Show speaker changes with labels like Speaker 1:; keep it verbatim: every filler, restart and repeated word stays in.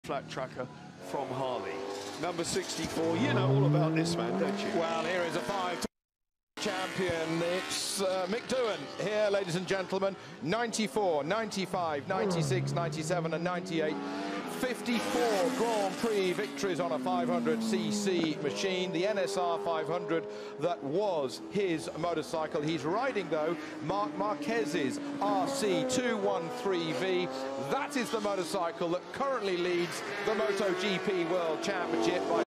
Speaker 1: flat tracker from Harley. Number sixty-four, you know all about this man, don't you?
Speaker 2: Well, here is a five champion. It's uh, Mick Doohan here, ladies and gentlemen. ninety-four, ninety-five, ninety-six, ninety-seven and ninety-eight. fifty-four Grand Prix victories on a five hundred c c machine, the N S R five hundred that was his motorcycle. He's riding, though, Marc Marquez's R C two thirteen V. That is the motorcycle that currently leads the MotoGP World Championship by